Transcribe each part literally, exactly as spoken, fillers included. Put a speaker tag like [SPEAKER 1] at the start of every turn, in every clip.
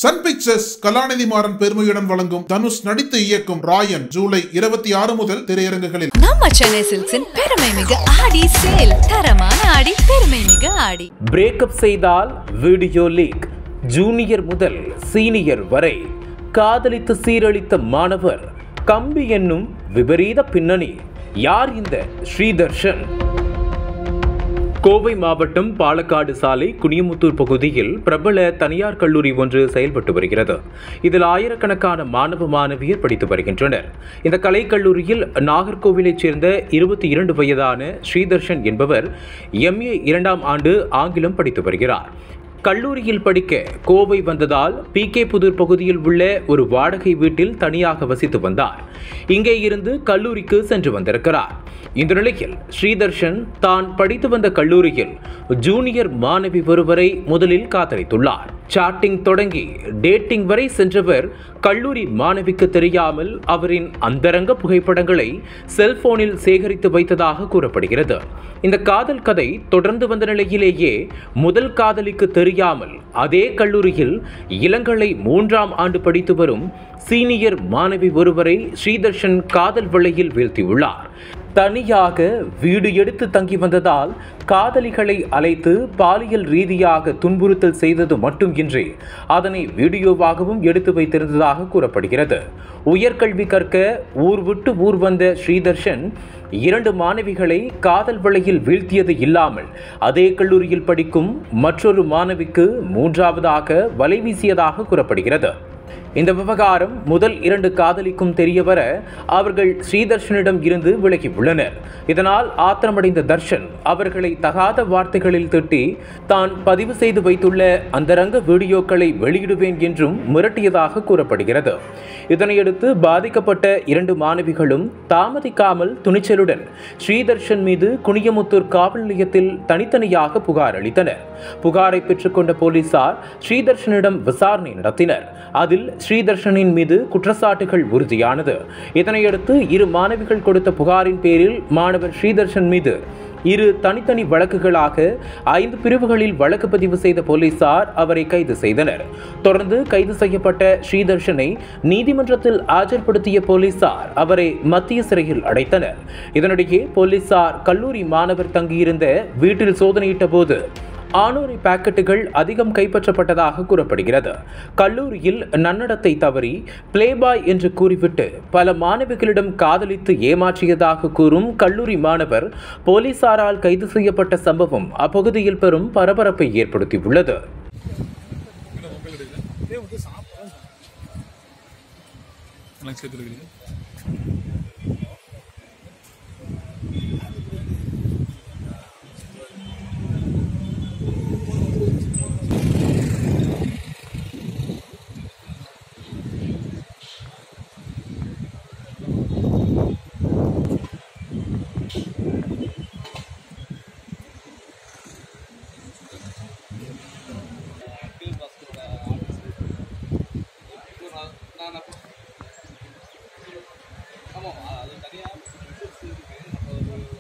[SPEAKER 1] Sun pictures கலாநிதி மாறன் பெருமையுடன் வழங்கும் தனுஷ் நடித்து இயக்கும் ராயன் ஜூலை இருபத்தி ஆறு முதல் திரையரங்குகளில்.
[SPEAKER 2] நம்ம சென்னை சில்க்ஸின் பெருமை மிகு ஆடி சேல், தரமான ஆடி, பெருமை மிகு ஆடி.
[SPEAKER 3] பிரேக்கப் செய்தால் வீடியோ லீக், ஜூனியர் முதல் சீனியர் வரை காதலித்து சீரழித்த மாணவர், கம்பி என்னும் விபரீத பின்னணி. யார் இந்த ஸ்ரீதர்ஷன்? கோவை மாவட்டம் பாலக்காடு சாலை குனியமுத்தூர் பகுதியில் பிரபல தனியார் கல்லூரி ஒன்று செயல்பட்டு வருகிறது. இதில் ஆயிரக்கணக்கான மாணவ மாணவியர் படித்து வருகின்றனர். இந்த கலைக்கல்லூரியில் நாகர்கோவிலைச் சேர்ந்த இருபத்தி இரண்டு வயதான ஸ்ரீதர்ஷன் என்பவர் எம்ஏ இரண்டாம் ஆண்டு ஆங்கிலம் படித்து வருகிறார். கல்லூரியில் படிக்க கோவை வந்ததால் பி கே புதூர் பகுதியில் உள்ள ஒரு வாடகை வீட்டில் தனியாக வசித்து வந்தார். இங்கே இருந்து கல்லூரிக்கு சென்று வந்திருக்கிறார். இந்த நிலையில் ஸ்ரீதர்ஷன் தான் படித்து வந்த கல்லூரியில் ஜூனியர் மாணவி ஒருவரை முதலில் காதலித்துள்ளார். சாட்டிங் தொடங்கி டேட்டிங் வரை சென்றவர் கல்லூரி மாணவிக்கு தெரியாமல் அவரின் அந்தரங்க புகைப்படங்களை செல்போனில் சேகரித்து வைத்ததாக கூறப்படுகிறது. இந்த காதல் கதை தொடர்ந்து வந்த நிலையிலேயே முதல் காதலிக்கு தெரியாமல் அதே கல்லூரியில் இளங்கலை மூன்றாம் ஆண்டு படித்து வரும் சீனியர் மாணவி ஒருவரை ஸ்ரீதர்ஷன் காதல் வலையில் வீழ்த்தியுள்ளார். தனியாக வீடு எடுத்து தங்கி வந்ததால் காதலிகளை அழைத்து பாலியல் ரீதியாக துன்புறுத்தல் செய்தது மட்டுமின்றி அதனை வீடியோவாகவும் எடுத்து வைத்திருந்ததாக கூறப்படுகிறது. உயர்கல்வி கற்க ஊர் விட்டு ஊர் வந்த ஸ்ரீதர்ஷன் இரண்டு மாணவிகளை காதல் வலையில் வீழ்த்தியது இல்லாமல் அதே கல்லூரியில் படிக்கும் மற்றொரு மாணவிக்கு மூன்றாவதாக வலை வீசியதாக கூறப்படுகிறது. இந்த விவகாரம் முதல் இரண்டு காதலிக்கும் தெரியவர அவர்கள் ஸ்ரீதர்ஷனிடம் இருந்து விலகி உள்ளனர். இதனால் ஆத்திரமடைந்த தர்ஷன் அவர்களை தகாத வார்த்தைகளில் திட்டி தான் பதிவு செய்து வைத்துள்ள அந்தரங்க வீடியோக்களை வெளியிடுவேன் என்றும் மிரட்டியதாக கூறப்படுகிறது. இதனையடுத்து பாதிக்கப்பட்ட இரண்டு மாணவிகளும் தாமதிக்காமல் துணிச்சலுடன் ஸ்ரீதர்ஷன் மீது குனியமுத்தூர் காவல் நிலையத்தில் தனித்தனியாக புகார் அளித்தனர். புகாரை பெற்றுக்கொண்ட போலீசார் ஸ்ரீதர்ஷனிடம் விசாரணை நடத்தினர். அதில் ஸ்ரீதர்ஷனின் மீது குற்றச்சாட்டுகள் உறுதியானது. இதனையடுத்து இரு மாணவிகள் கொடுத்த புகாரின் பேரில் மாணவர் ஸ்ரீதர்ஷன் மீது இரு தனித்தனி வழக்குகளாக ஐந்து பிரிவுகளில் வழக்கு பதிவு செய்த போலீசார் அவரை கைது செய்தனர். தொடர்ந்து கைது செய்யப்பட்ட ஸ்ரீதர்ஷனை நீதிமன்றத்தில் ஆஜர்படுத்திய போலீசார் அவரை மத்திய சிறையில் அடைத்தனர். இதனிடையே போலீசார் கல்லூரி மாணவர் தங்கியிருந்த வீட்டில் சோதனையிட்ட போது ஆணூரி பாக்கெட்டுகள் அதிகம் கைப்பற்றப்பட்டதாக கூறப்படுகிறது. கல்லூரியில் நன்னடத்தை தவறி பிளேபாய் என்று கூறிவிட்டு பல மாணவிகளிடம் காதலித்து ஏமாற்றியதாக கூறும் கல்லூரி மாணவர் போலீசாரால் கைது செய்யப்பட்ட சம்பவம் அப்பகுதியில் பெரும் பரபரப்பை ஏற்படுத்தியுள்ளது.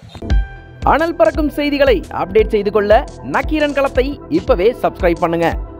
[SPEAKER 4] அனல் பறக்கும் செய்திகளை அப்டேட் செய்து கொள்ள நக்கீரன் களத்தை இப்பவே சப்ஸ்கிரைப் பண்ணுங்க.